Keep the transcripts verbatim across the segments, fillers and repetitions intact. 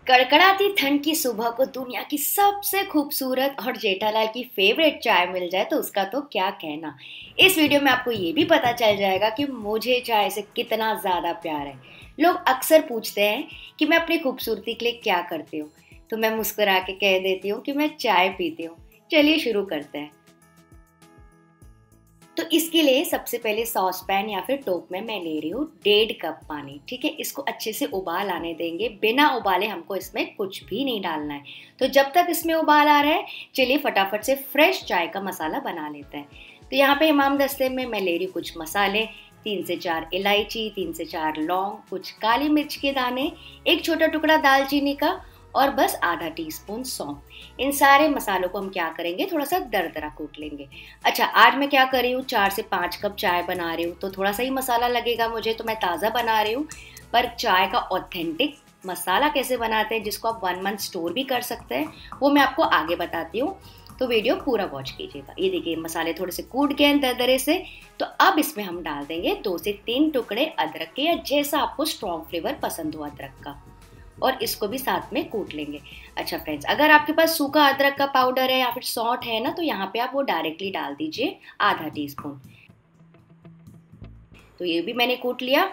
कड़कड़ाती ठंड की सुबह को दुनिया की सबसे खूबसूरत और जेठालाल की फेवरेट चाय मिल जाए तो उसका तो क्या कहना। इस वीडियो में आपको ये भी पता चल जाएगा कि मुझे चाय से कितना ज़्यादा प्यार है। लोग अक्सर पूछते हैं कि मैं अपनी खूबसूरती के लिए क्या करती हूँ, तो मैं मुस्कुरा के कह देती हूँ कि मैं चाय पीती हूँ। चलिए शुरू करते हैं। तो इसके लिए सबसे पहले सॉस पैन या फिर टोप में मैं ले रही हूँ डेढ़ कप पानी। ठीक है, इसको अच्छे से उबाल आने देंगे। बिना उबाले हमको इसमें कुछ भी नहीं डालना है। तो जब तक इसमें उबाल आ रहा है, चलिए फटाफट से फ्रेश चाय का मसाला बना लेते हैं। तो यहाँ पे इमाम दस्ते में मैं ले रही हूँ कुछ मसाले, तीन से चार इलायची, तीन से चार लौंग, कुछ काली मिर्च के दाने, एक छोटा टुकड़ा दालचीनी का और बस आधा टीस्पून सौंफ। इन सारे मसालों को हम क्या करेंगे, थोड़ा सा दरदरा कूट लेंगे। अच्छा, आज मैं क्या कर रही हूँ, चार से पाँच कप चाय बना रही हूँ तो थोड़ा सा ही मसाला लगेगा मुझे, तो मैं ताज़ा बना रही हूँ। पर चाय का ऑथेंटिक मसाला कैसे बनाते हैं, जिसको आप वन मंथ स्टोर भी कर सकते हैं, वो मैं आपको आगे बताती हूँ। तो वीडियो पूरा वॉच कीजिएगा। ये देखिए मसाले थोड़े से कूट गए हैं दरदरे से। तो अब इसमें हम डाल देंगे दो से तीन टुकड़े अदरक के, या जैसा आपको स्ट्रॉन्ग फ्लेवर पसंद हो अदरक का, और इसको भी साथ में कूट लेंगे। अच्छा फ्रेंड्स, अगर आपके पास सूखा अदरक का पाउडर है या फिर सौंठ है ना, तो यहाँ पे आप वो डायरेक्टली डाल दीजिए आधा टी स्पून। तो ये भी मैंने कूट लिया।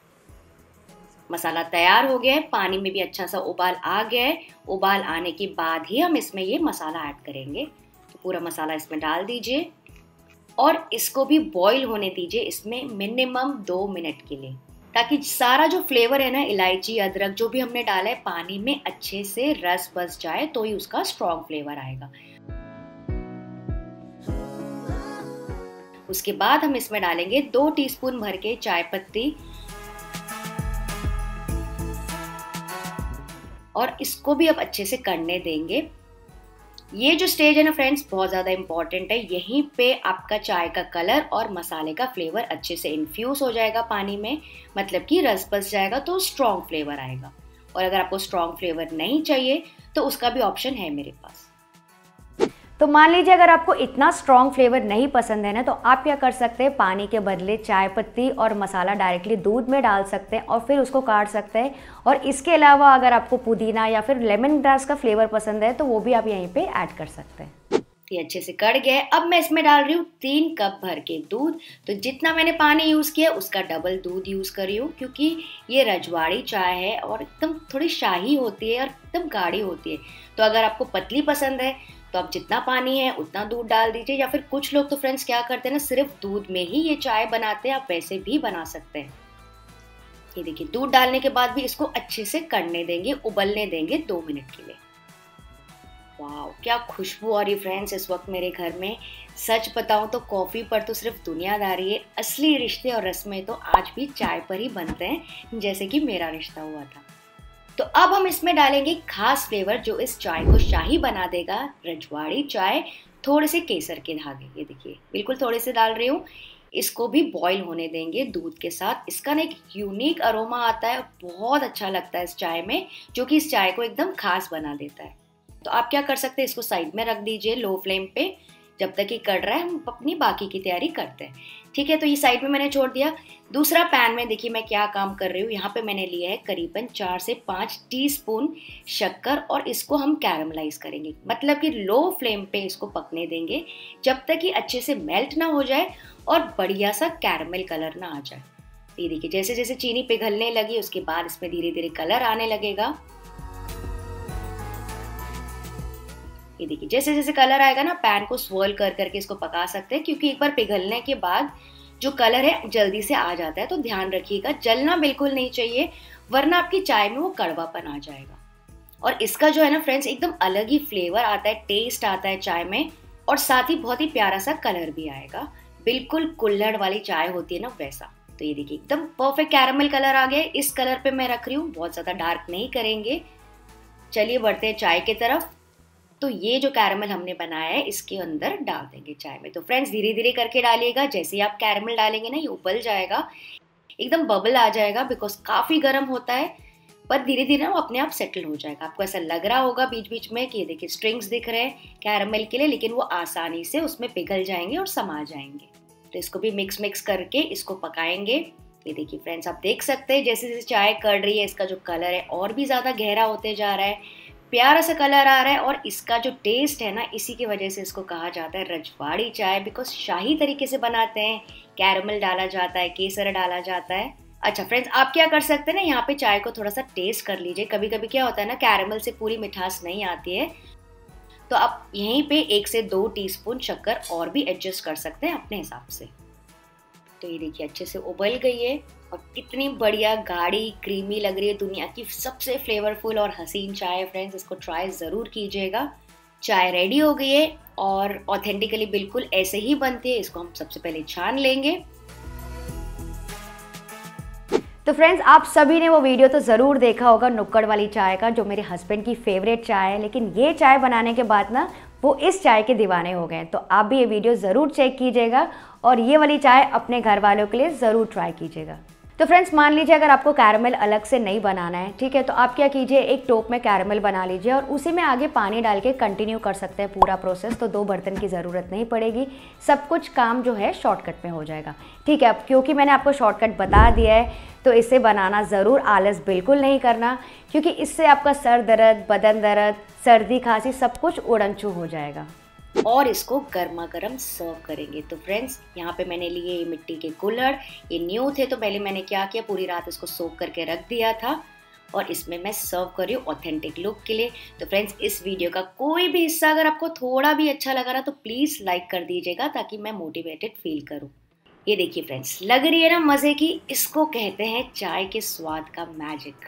मसाला तैयार हो गया है, पानी में भी अच्छा सा उबाल आ गया है। उबाल आने के बाद ही हम इसमें ये मसाला ऐड करेंगे। तो पूरा मसाला इसमें डाल दीजिए और इसको भी बॉईल होने दीजिए इसमें मिनिमम दो मिनट के लिए, ताकि सारा जो फ्लेवर है ना, इलायची अदरक जो भी हमने डाला है, पानी में अच्छे से रस बस जाए, तो ही उसका स्ट्रॉन्ग फ्लेवर आएगा। उसके बाद हम इसमें डालेंगे दो टीस्पून भर के चाय पत्ती, और इसको भी अब अच्छे से कढ़ने देंगे। ये जो स्टेज है ना फ्रेंड्स, बहुत ज़्यादा इंपॉर्टेंट है। यहीं पे आपका चाय का कलर और मसाले का फ्लेवर अच्छे से इन्फ्यूज हो जाएगा पानी में, मतलब कि रस बस जाएगा, तो स्ट्रॉन्ग फ्लेवर आएगा। और अगर आपको स्ट्रॉन्ग फ्लेवर नहीं चाहिए तो उसका भी ऑप्शन है मेरे पास। तो मान लीजिए अगर आपको इतना स्ट्रॉन्ग फ्लेवर नहीं पसंद है ना, तो आप क्या कर सकते हैं, पानी के बदले चाय पत्ती और मसाला डायरेक्टली दूध में डाल सकते हैं और फिर उसको काट सकते हैं। और इसके अलावा अगर आपको पुदीना या फिर लेमन ग्रास का फ्लेवर पसंद है तो वो भी आप यहीं पे ऐड कर सकते हैं। ये अच्छे से कढ़ गया है। अब मैं इसमें डाल रही हूँ तीन कप भर के दूध। तो जितना मैंने पानी यूज़ किया उसका डबल दूध यूज़ कर रही हूँ, क्योंकि ये रजवाड़ी चाय है और एकदम थोड़ी शाही होती है और एकदम गाढ़ी होती है। तो अगर आपको पतली पसंद है तो आप जितना पानी है उतना दूध डाल दीजिए, या फिर कुछ लोग तो फ्रेंड्स क्या करते हैं ना, सिर्फ दूध में ही ये चाय बनाते हैं। आप वैसे भी बना सकते हैं। ये देखिए, दूध डालने के बाद भी इसको अच्छे से कढ़ने देंगे, उबलने देंगे दो मिनट के लिए। वाह, क्या खुशबू आ रही फ्रेंड्स इस वक्त मेरे घर में। सच बताऊं तो कॉफ़ी पर तो सिर्फ दुनियादारी है, असली रिश्ते और रस्में तो आज भी चाय पर ही बनते हैं, जैसे कि मेरा रिश्ता हुआ था। तो अब हम इसमें डालेंगे खास फ्लेवर जो इस चाय को शाही बना देगा, रजवाड़ी चाय, थोड़े से केसर के धागे। ये देखिए बिल्कुल थोड़े से डाल रही हूँ। इसको भी बॉईल होने देंगे दूध के साथ। इसका ना एक यूनिक अरोमा आता है, बहुत अच्छा लगता है इस चाय में, जो कि इस चाय को एकदम खास बना देता है। तो आप क्या कर सकते हैं, इसको साइड में रख दीजिए लो फ्लेम पे। जब तक ये कढ़ रहा है हम अपनी बाकी की तैयारी करते हैं। ठीक है, तो ये साइड में मैंने छोड़ दिया। दूसरा पैन में देखिए मैं क्या काम कर रही हूँ। यहाँ पे मैंने लिया है करीबन चार से पाँच टीस्पून शक्कर, और इसको हम कैरमलाइज करेंगे, मतलब कि लो फ्लेम पे इसको पकने देंगे जब तक कि अच्छे से मेल्ट ना हो जाए और बढ़िया सा कैरमल कलर ना आ जाए। ये देखिए जैसे जैसे चीनी पिघलने लगी उसके बाद इसमें धीरे धीरे कलर आने लगेगा। ये देखिए जैसे जैसे कलर आएगा ना, पैन को स्वर्ल कर करके इसको पका सकते हैं, क्योंकि एक बार पिघलने के बाद जो कलर है जल्दी से आ जाता है। तो ध्यान रखिएगा, जलना बिल्कुल नहीं चाहिए, वरना आपकी चाय में वो कड़वापन आ जाएगा। और इसका जो है ना फ्रेंड्स, एकदम अलग ही फ्लेवर आता है, टेस्ट आता है चाय में, और साथ ही बहुत ही प्यारा सा कलर भी आएगा। बिल्कुल कुल्हड़ वाली चाय होती है ना, वैसा। तो ये देखिए एकदम परफेक्ट कैरमल कलर आ गया। इस कलर पे मैं रख रही हूँ, बहुत ज्यादा डार्क नहीं करेंगे। चलिए बढ़ते हैं चाय की तरफ। तो ये जो कैरमल हमने बनाया है इसके अंदर डाल देंगे चाय में। तो फ्रेंड्स धीरे धीरे करके डालिएगा, जैसे ही आप कैरमल डालेंगे ना ये उबल जाएगा, एकदम बबल आ जाएगा, बिकॉज काफ़ी गर्म होता है। पर धीरे धीरे वो अपने आप सेटल हो जाएगा। आपको ऐसा लग रहा होगा बीच बीच में कि ये देखिए स्ट्रिंग्स दिख रहे हैं कैरमल के लिए, लेकिन वो आसानी से उसमें पिघल जाएंगे और समा जाएंगे। तो इसको भी मिक्स मिक्स करके इसको पकाएंगे। ये देखिए फ्रेंड्स, आप देख सकते हैं जैसे जैसे चाय कड़ रही है इसका जो कलर है और भी ज़्यादा गहरा होते जा रहा है, प्यारा सा कलर आ रहा है। और इसका जो टेस्ट है ना, इसी की वजह से इसको कहा जाता है रजवाड़ी चाय, बिकॉज शाही तरीके से बनाते हैं, कैरमल डाला जाता है, केसर डाला जाता है। अच्छा फ्रेंड्स, आप क्या कर सकते हैं ना, यहाँ पे चाय को थोड़ा सा टेस्ट कर लीजिए। कभी कभी क्या होता है ना, कैरमल से पूरी मिठास नहीं आती है, तो आप यहीं पे एक से दो टीस्पून शक्कर और भी एडजस्ट कर सकते हैं अपने हिसाब से। तो ये देखिए अच्छे से उबल गई है और कितनी बढ़िया गाढ़ी क्रीमी लग रही है। दुनिया की सबसे फ्लेवरफुल और हसीन चाय है फ्रेंड्स, इसको ट्राई ज़रूर कीजिएगा। चाय रेडी हो गई है और ऑथेंटिकली बिल्कुल ऐसे ही बनती है। इसको हम सबसे पहले छान लेंगे। तो फ्रेंड्स, आप सभी ने वो वीडियो तो ज़रूर देखा होगा नुक्कड़ वाली चाय का, जो मेरे हस्बैंड की फेवरेट चाय है। लेकिन ये चाय बनाने के बाद ना वो इस चाय के दीवाने हो गए। तो आप भी ये वीडियो ज़रूर चेक कीजिएगा और ये वाली चाय अपने घर वालों के लिए ज़रूर ट्राई कीजिएगा। तो फ्रेंड्स, मान लीजिए अगर आपको कैरमल अलग से नहीं बनाना है, ठीक है, तो आप क्या कीजिए, एक टोप में कैरमल बना लीजिए और उसी में आगे पानी डाल के कंटिन्यू कर सकते हैं पूरा प्रोसेस। तो दो बर्तन की ज़रूरत नहीं पड़ेगी, सब कुछ काम जो है शॉर्टकट में हो जाएगा। ठीक है, अब क्योंकि मैंने आपको शॉर्टकट बता दिया है तो इसे बनाना ज़रूर आलस बिल्कुल नहीं करना, क्योंकि इससे आपका सर दर्द, बदन दर्द, सर्दी खांसी सब कुछ उड़नछू हो जाएगा। और इसको गर्मा गर्म सर्व करेंगे। तो फ्रेंड्स, यहाँ पे मैंने लिए ये मिट्टी के कुल्हड़, ये न्यू थे तो पहले मैंने क्या किया, पूरी रात इसको सोक करके रख दिया था और इसमें मैं सर्व कर रही हूँ ऑथेंटिक लुक के लिए। तो फ्रेंड्स, इस वीडियो का कोई भी हिस्सा अगर आपको थोड़ा भी अच्छा लगा ना तो प्लीज़ लाइक कर दीजिएगा, ताकि मैं मोटिवेटेड फील करूँ। ये देखिए फ्रेंड्स, लग रही है ना मज़े की, इसको कहते हैं चाय के स्वाद का मैजिक।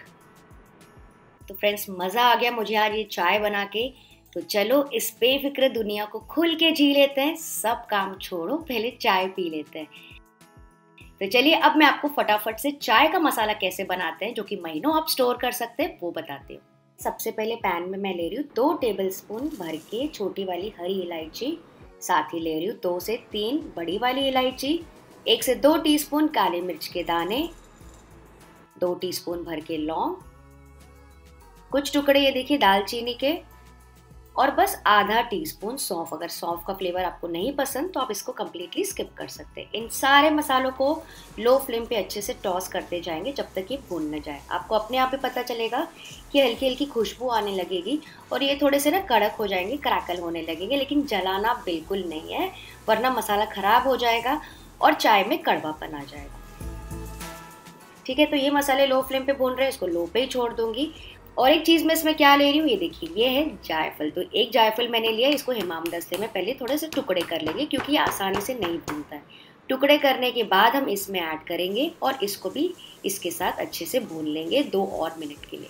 तो फ्रेंड्स, मज़ा आ गया मुझे आज ये चाय बना के। तो चलो इस बेफिक्र दुनिया को खुल के जी लेते हैं, सब काम छोड़ो, पहले चाय पी लेते हैं। तो चलिए अब मैं आपको फटाफट से चाय का मसाला कैसे बनाते हैं, जो कि महीनों आप स्टोर कर सकते हैं, वो बताती हूँ। सबसे पहले पैन में मैं ले रही हूँ दो टेबलस्पून भर के छोटी वाली हरी इलायची, साथ ही ले रही हूँ दो से तीन बड़ी वाली इलायची, एक से दो टीस्पून काली मिर्च के दाने, दो टीस्पून भर के लौंग, कुछ टुकड़े ये देखिए दालचीनी के, और बस आधा टीस्पून सौंफ। अगर सौंफ का फ्लेवर आपको नहीं पसंद तो आप इसको कम्प्लीटली स्किप कर सकते हैं। इन सारे मसालों को लो फ्लेम पे अच्छे से टॉस करते जाएंगे जब तक ये भून न जाए। आपको अपने आप ही पता चलेगा कि हल्की हल्की खुशबू आने लगेगी और ये थोड़े से ना कड़क हो जाएंगे, क्रैकल होने लगेंगे, लेकिन जलाना बिल्कुल नहीं है, वरना मसाला ख़राब हो जाएगा और चाय में कड़वापन आ जाएगा। ठीक है, तो ये मसाले लो फ्लेम पे भून रहे हैं, इसको लो पे ही छोड़ दूंगी। और एक चीज़ मैं इसमें क्या ले रही हूँ, ये देखिए, ये है जायफल। तो एक जायफल मैंने लिया, इसको हिमाम दस्ते में पहले थोड़े से टुकड़े कर लेंगे, क्योंकि ये आसानी से नहीं भूनता है। टुकड़े करने के बाद हम इसमें ऐड करेंगे और इसको भी इसके साथ अच्छे से भून लेंगे दो और मिनट के लिए।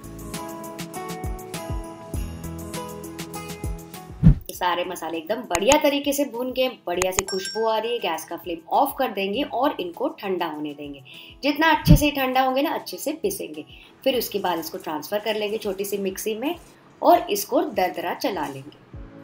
सारे मसाले एकदम बढ़िया तरीके से भून के बढ़िया सी खुशबू आ रही है। गैस का फ्लेम ऑफ कर देंगे और इनको ठंडा होने देंगे। जितना अच्छे से ठंडा होंगे ना, अच्छे से पिसेंगे। फिर उसके बाद इसको ट्रांसफ़र कर लेंगे छोटी सी मिक्सी में और इसको दरदरा चला लेंगे।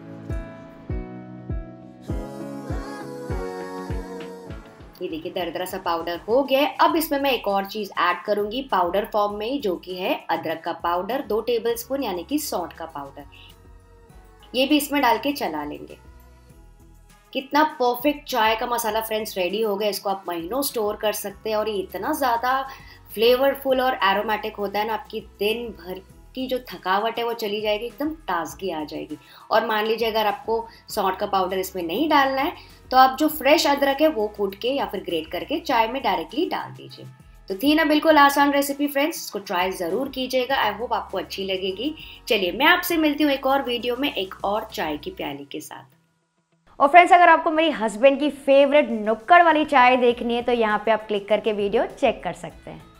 ये देखिए दरदरा सा पाउडर हो गया है। अब इसमें मैं एक और चीज़ ऐड करूंगी पाउडर फॉर्म में, जो कि है अदरक का पाउडर, दो टेबल स्पून, यानी कि सौंठ का पाउडर। ये भी इसमें डाल के चला लेंगे। कितना परफेक्ट चाय का मसाला फ्रेंड्स रेडी हो गया। इसको आप महीनों स्टोर कर सकते हैं और ये इतना ज़्यादा फ्लेवरफुल और एरोमेटिक होता है ना, आपकी दिन भर की जो थकावट है वो चली जाएगी, एकदम ताजगी आ जाएगी। और मान लीजिए अगर आपको सौंठ का पाउडर इसमें नहीं डालना है तो आप जो फ्रेश अदरक है वो कूट के या फिर ग्रेट करके चाय में डायरेक्टली डाल दीजिए। तो थी ना बिल्कुल आसान रेसिपी फ्रेंड्स, इसको ट्राई ज़रूर कीजिएगा। आई होप आपको अच्छी लगेगी। चलिए मैं आपसे मिलती हूँ एक और वीडियो में एक और चाय की प्याली के साथ। और फ्रेंड्स, अगर आपको मेरी हस्बैंड की फेवरेट नुक्कड़ वाली चाय देखनी है तो यहाँ पे आप क्लिक करके वीडियो चेक कर सकते हैं।